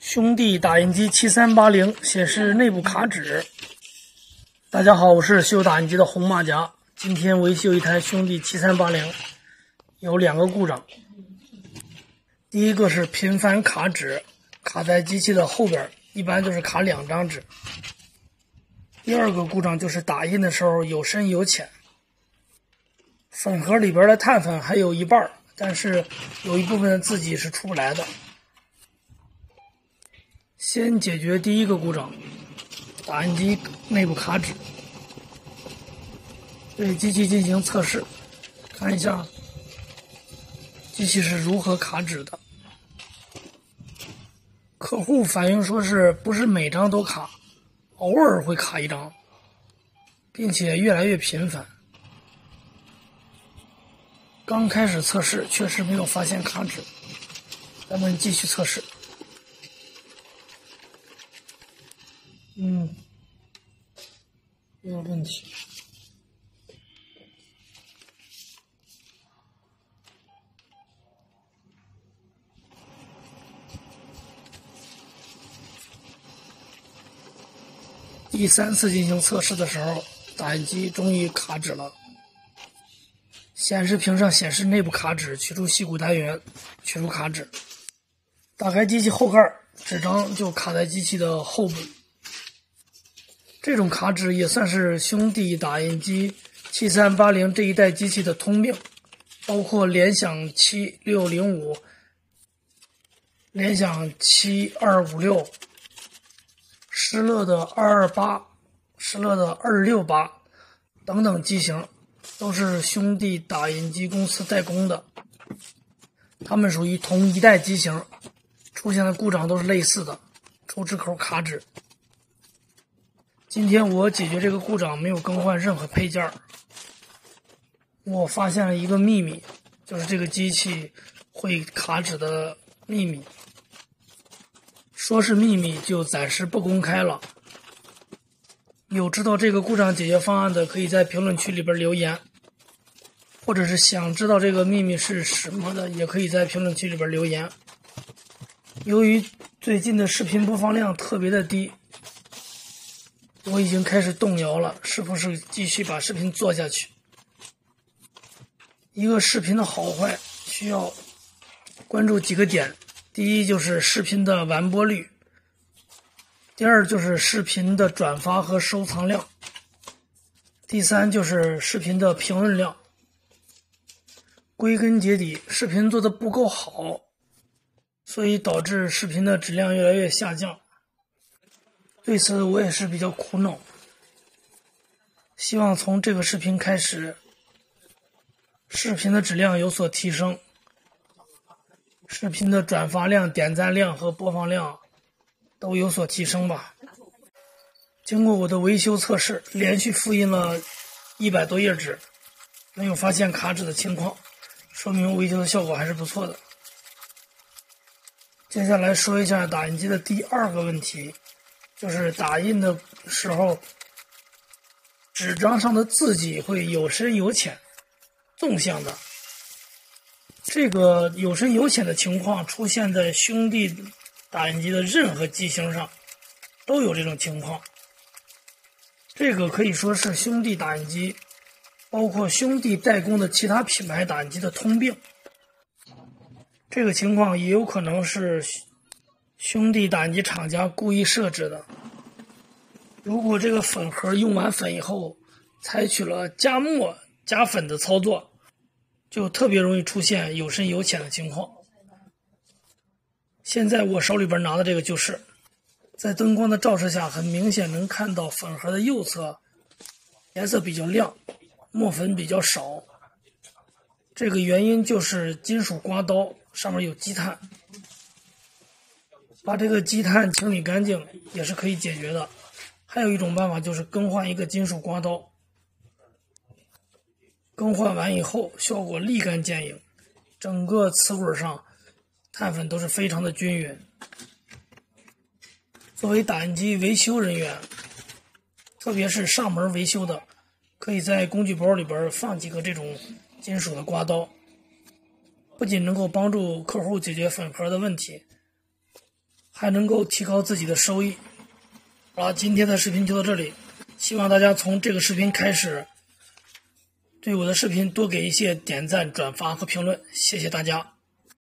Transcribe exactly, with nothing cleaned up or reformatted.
兄弟打印机七三八零显示内部卡纸。大家好，我是修打印机的红马甲。今天维修一台兄弟七三八零，有两个故障。第一个是频繁卡纸，卡在机器的后边，一般就是卡两张纸。第二个故障就是打印的时候有深有浅，粉盒里边的碳粉还有一半，但是有一部分自己是出不来的。先解决第一个故障，打印机内部卡纸。对机器进行测试，看一下机器是如何卡纸的。客户反映说是不是每张都卡，偶尔会卡一张，并且越来越频繁。刚开始测试确实没有发现卡纸，咱们继续测试。嗯，没有问题。第三次进行测试的时候，打印机终于卡纸了。显示屏上显示内部卡纸，取出锡骨单元，取出卡纸。打开机器后盖，纸张就卡在机器的后部。这种卡纸也算是兄弟打印机七三八零这一代机器的通病，包括联想七六零五、联想七二五六、施乐的二二八、施乐的二六八等等机型，都是兄弟打印机公司代工的，它们属于同一代机型，出现的故障都是类似的，出纸口卡纸。今天我解决这个故障，没有更换任何配件。我发现了一个秘密，就是这个机器会卡纸的秘密。说是秘密，就暂时不公开了。有知道这个故障解决方案的，可以在评论区里边留言，或者是想知道这个秘密是什么的，也可以在评论区里边留言。由于最近的视频播放量特别的低，我已经开始动摇了，是不是继续把视频做下去？一个视频的好坏需要关注几个点，第一就是视频的完播率，第二就是视频的转发和收藏量，第三就是视频的评论量。归根结底，视频做的不够好，所以导致视频的质量越来越下降。对此我也是比较苦恼，希望从这个视频开始，视频的质量有所提升，视频的转发量、点赞量和播放量都有所提升吧。经过我的维修测试，连续复印了一百多页纸，没有发现卡纸的情况，说明维修的效果还是不错的。接下来说一下打印机的第二个问题，就是打印的时候，纸张上的字迹会有深有浅，纵向的。这个有深有浅的情况出现在兄弟打印机的任何机型上，都有这种情况。这个可以说是兄弟打印机，包括兄弟代工的其他品牌打印机的通病。这个情况也有可能是兄弟打印机厂家故意设置的。如果这个粉盒用完粉以后，采取了加墨加粉的操作，就特别容易出现有深有浅的情况。现在我手里边拿的这个就是，在灯光的照射下，很明显能看到粉盒的右侧颜色比较亮，墨粉比较少。这个原因就是金属刮刀上面有积碳，把这个积碳清理干净也是可以解决的。还有一种办法就是更换一个金属刮刀，更换完以后效果立竿见影，整个瓷滚上碳粉都是非常的均匀。作为打印机维修人员，特别是上门维修的，可以在工具包里边放几个这种金属的刮刀，不仅能够帮助客户解决粉盒的问题， 还能够提高自己的收益。好了，今天的视频就到这里，希望大家从这个视频开始对我的视频多给一些点赞、转发和评论，谢谢大家。